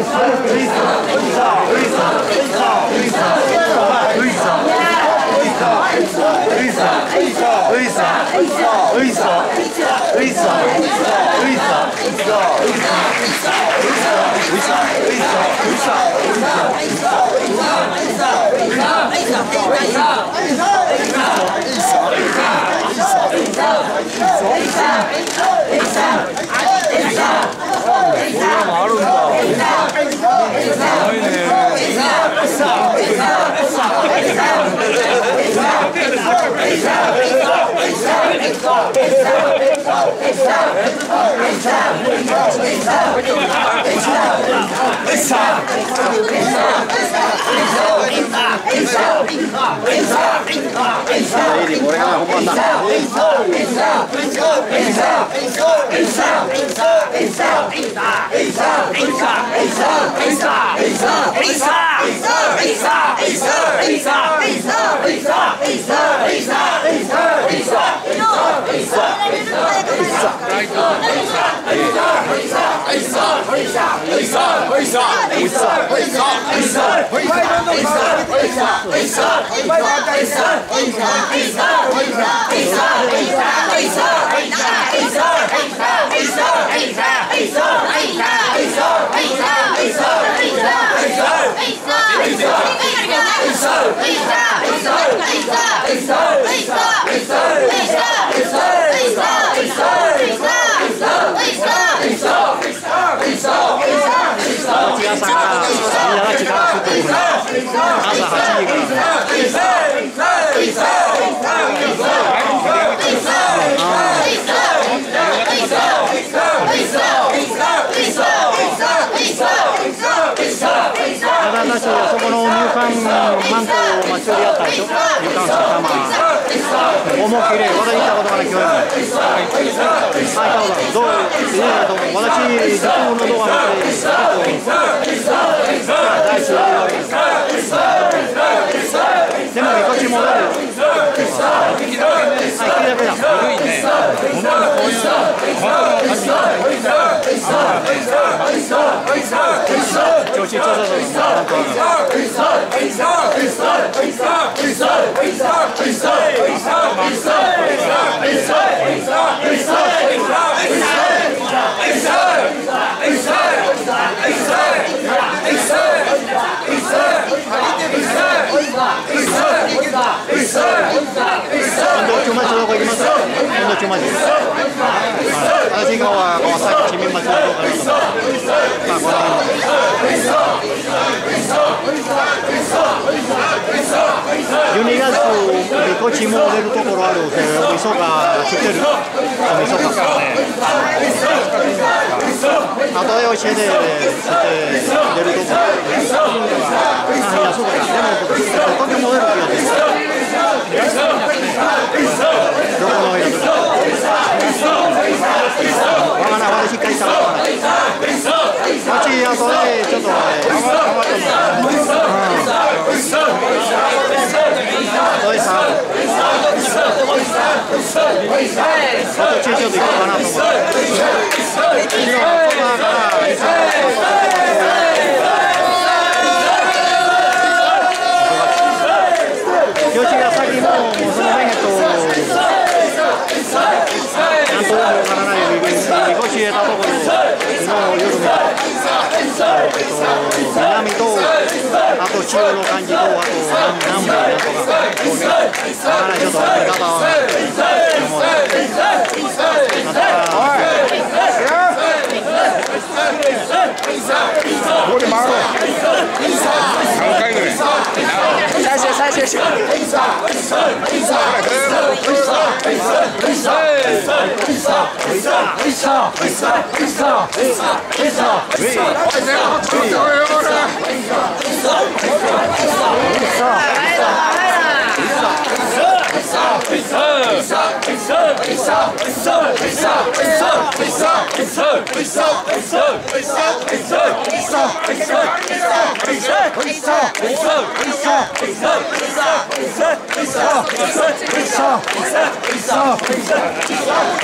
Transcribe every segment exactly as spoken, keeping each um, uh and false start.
そこの入管マントをまあ処理やったでしょ。入管さん思いっきり私行ったことがない教員も。はい、どういやどうも私自分の動画見て結構大好きでもこっち戻るよ。はい、聞いだけだ。古いね。本当にこういう本当の感じだ。調子調査する。私が川崎市民町の動画です。まあこのじゅうにがつでこっちも出るところあるけど、みそか知ってる？みそかね。あとで教えて知って出るところ。あ、いやそうか。でもこっちも出る気がする。どこのやつ？わからない。私しっかりしたわからない。こっちあとでちょっとどうですか？あと中長でいこうかなと思って。吉が先ももうそのメヘットなんともわからないように見越し得たところの夜見た。南とあと中の感じとあと南部なんとかこうね、だからちょっと見方は思う。またこれ回ろう。さんかいぐらい。再生再生しよ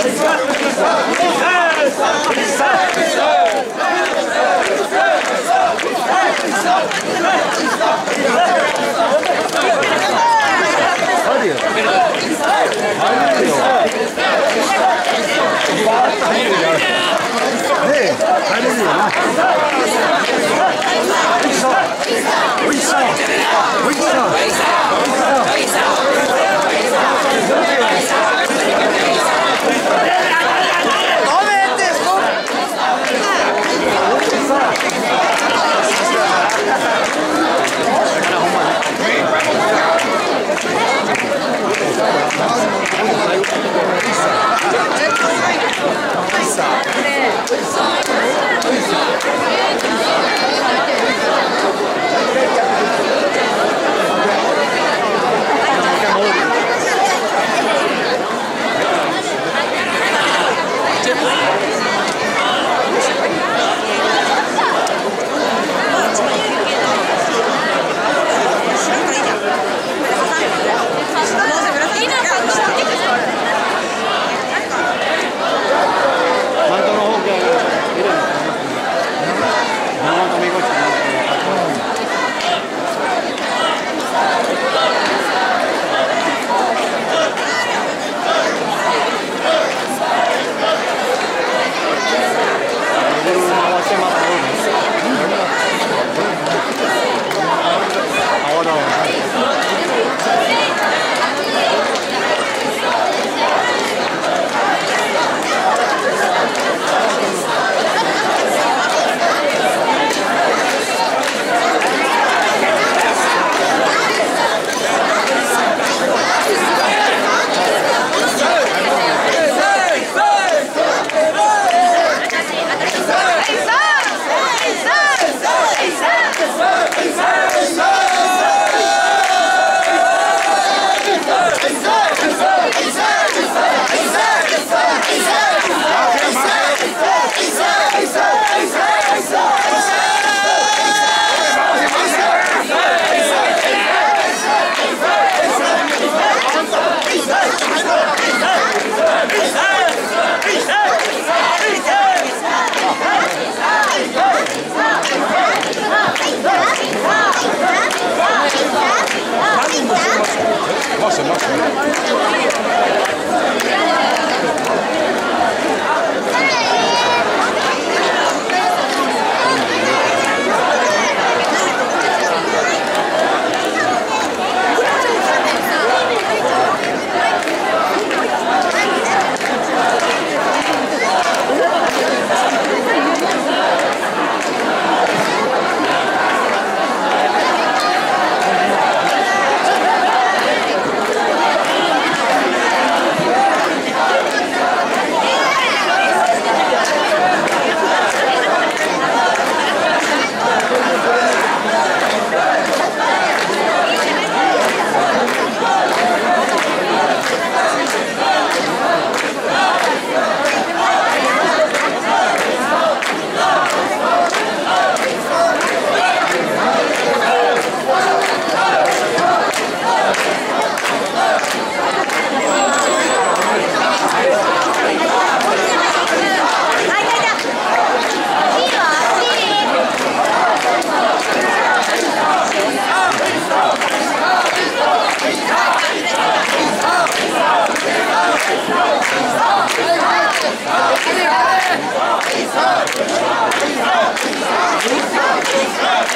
う。Yes!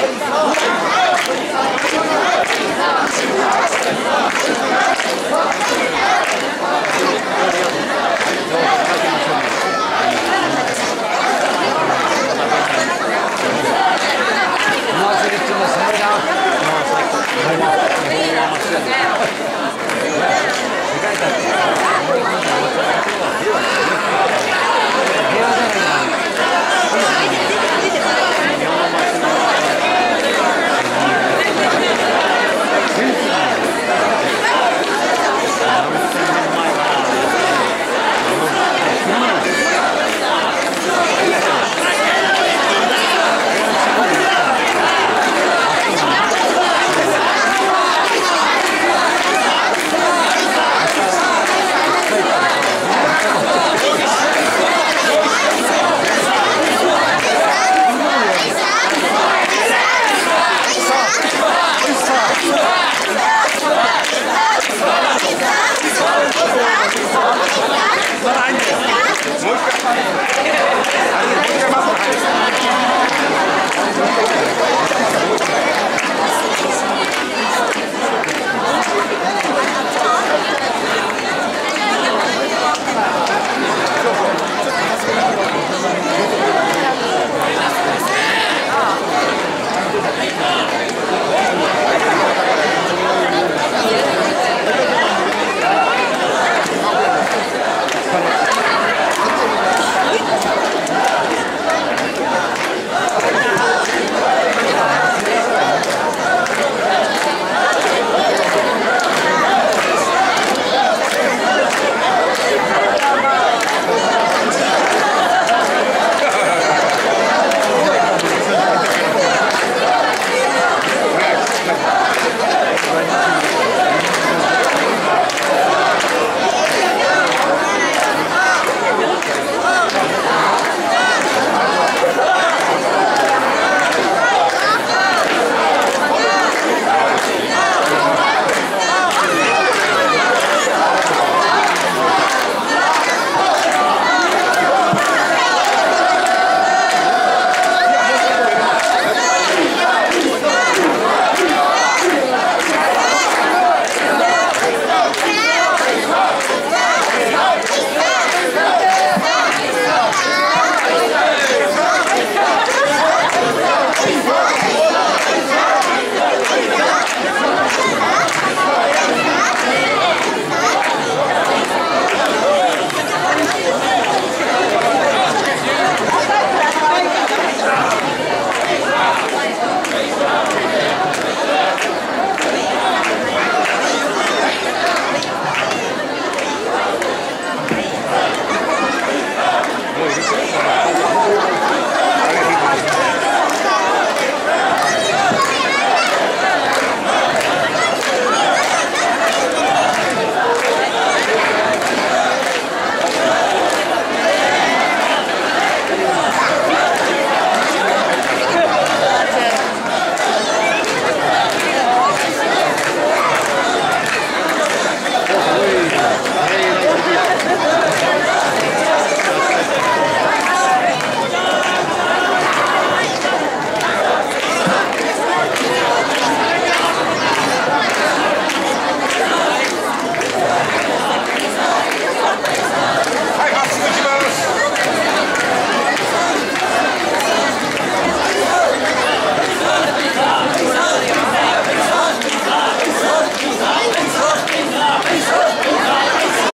う